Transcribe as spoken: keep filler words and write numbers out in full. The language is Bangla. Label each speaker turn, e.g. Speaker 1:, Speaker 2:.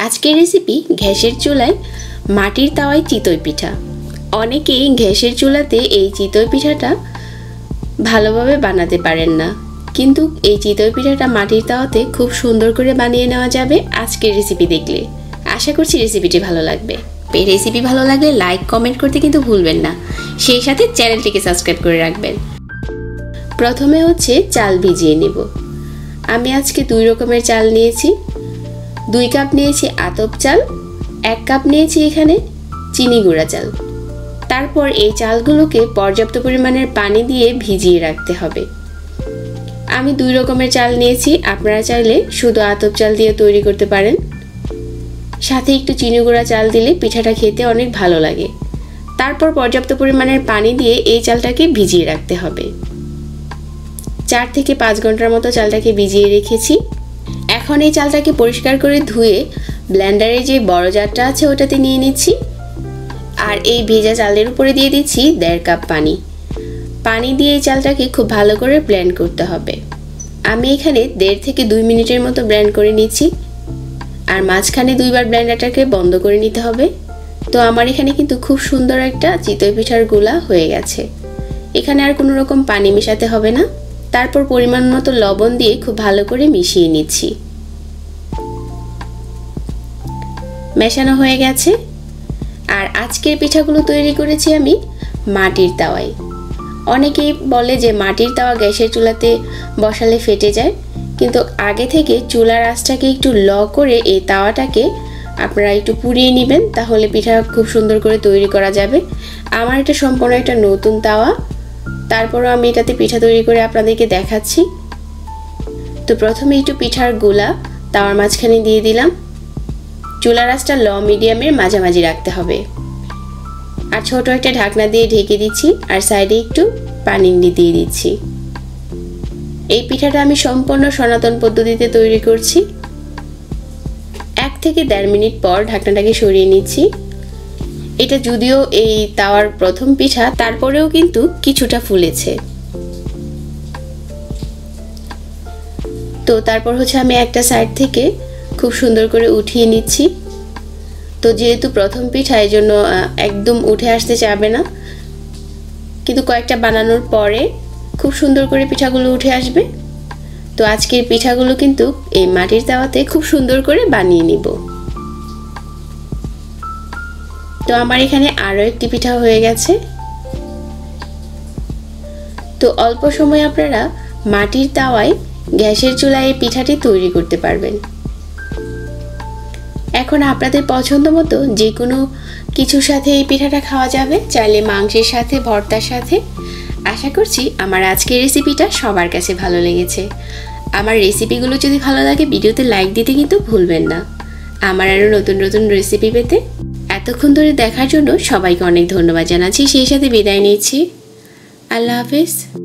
Speaker 1: আজকের রেসিপি গ্যাসের চুলায় মাটির তাওয়ায় চিতই পিঠা। অনেকেই গ্যাসের চুলাতে এই চিতই পিঠাটা ভালোভাবে বানাতে পারেন না, কিন্তু এই চিতই পিঠাটা মাটির তাওয়াতে খুব সুন্দর করে বানিয়ে নেওয়া যাবে আজকের রেসিপি দেখলে। আশা করছি রেসিপিটি ভালো লাগবে। এই রেসিপি ভালো লাগলে লাইক কমেন্ট করতে কিন্তু ভুলবেন না, সেই সাথে চ্যানেলটিকে সাবস্ক্রাইব করে রাখবেন। প্রথমে হচ্ছে চাল ভিজিয়ে নেব। আমি আজকে দুই রকমের চাল নিয়েছি। দুই কাপ নিয়েছি আতপ চাল, এক কাপ নিয়েছি এখানে চিনি গুঁড়া চাল। তারপর এই চালগুলোকে পর্যাপ্ত পরিমাণের পানি দিয়ে ভিজিয়ে রাখতে হবে। আমি দুই রকমের চাল নিয়েছি, আপনারা চাইলে শুধু আতপ চাল দিয়ে তৈরি করতে পারেন। সাথে একটু চিনি গুঁড়া চাল দিলে পিঠাটা খেতে অনেক ভালো লাগে। তারপর পর্যাপ্ত পরিমাণের পানি দিয়ে এই চালটাকে ভিজিয়ে রাখতে হবে। চার থেকে পাঁচ ঘন্টার মতো চালটাকে ভিজিয়ে রেখেছি। এখন এই চালটাকে পরিষ্কার করে ধুয়ে ব্লেন্ডারে যে বড় জারটা আছে ওটাতে নিয়ে নিচ্ছি। আর এই ভেজা চালের উপরে দিয়ে দিচ্ছি দেড় কাপ পানি। পানি দিয়ে এই চালটাকে খুব ভালো করে ব্লেন্ড করতে হবে। আমি এখানে দেড় থেকে দুই মিনিটের মতো ব্লেন্ড করে নিচ্ছি। আর মাঝখানে দুইবার ব্লেন্ডারটাকে বন্ধ করে নিতে হবে। তো আমার এখানে কিন্তু খুব সুন্দর একটা চিতই পিঠার গোলা হয়ে গেছে। এখানে আর কোনো রকম পানি মেশাতে হবে না। তারপর পরিমাণ মতো লবণ দিয়ে খুব ভালো করে মিশিয়ে নিচ্ছি। মেশানো হয়ে গেছে। আর আজকের পিঠাগুলো তৈরি করেছি আমি মাটির তাওয়ায়। অনেকেই বলে যে মাটির তাওয়া গ্যাসের চুলাতে বসালে ফেটে যায়, কিন্তু আগে থেকে চুলার আঁচটাকে একটু ল করে এই তাওয়াটাকে আপনারা একটু পুড়িয়ে নেবেন, তাহলে পিঠা খুব সুন্দর করে তৈরি করা যাবে। আমার এটা সম্পূর্ণ একটা নতুন তাওয়া, তারপরও আমি এটাতে পিঠা তৈরি করে আপনাদেরকে দেখাচ্ছি। তো প্রথমে একটু পিঠার গোলা তাওয়ার মাঝখানে দিয়ে দিলাম। চুলার আঁচটা লো মিডিয়ামের মাঝামাঝি রাখতে হবে। আর ছোট একটা ঢাকনা দিয়ে ঢেকে দিচ্ছি। আর সাইডে একটু পানি দিয়ে দিচ্ছি। এই পিঠাটা আমি সম্পূর্ণ সনাতন পদ্ধতিতে তৈরি করছি। এক থেকে দেড় মিনিট পর ঢাকনাটাকে সরিয়ে নিচ্ছি। এটা যদিও এই তাওয়ার প্রথম পিঠা, তারপরেও কিন্তু কিছুটা ফুলেছে। তো তারপর হচ্ছে আমি একটা সাইড থেকে খুব সুন্দর করে উঠিয়ে নিচ্ছি। তো যেহেতু প্রথম পিঠা, এই জন্য একদম উঠে আসতে চাবে না, কিন্তু কয়েকটা বানানোর পরে খুব সুন্দর করে পিঠাগুলো উঠে আসবে। তো আজকের পিঠাগুলো কিন্তু এই মাটির তাওয়াতে খুব সুন্দর করে বানিয়ে নিব। তো আমার এখানে আরও একটি পিঠা হয়ে গেছে। তো অল্প সময় আপনারা মাটির তাওয়ায় গ্যাসের চুলায় এই পিঠাটি তৈরি করতে পারবেন। এখন আপনাদের পছন্দ মতো যে কোনো কিছুর সাথে এই পিঠাটা খাওয়া যাবে, চাইলে মাংসের সাথে, ভর্তার সাথে। আশা করছি আমার আজকের রেসিপিটা সবার কাছে ভালো লেগেছে। আমার রেসিপিগুলো যদি ভালো লাগে ভিডিওতে লাইক দিতে কিন্তু ভুলবেন না। আমার আরও নতুন নতুন রেসিপি পেতে এতক্ষণ ধরে দেখার জন্য সবাইকে অনেক ধন্যবাদ জানাচ্ছি। সেই সাথে বিদায় নিচ্ছি। আল্লাহ হাফেজ।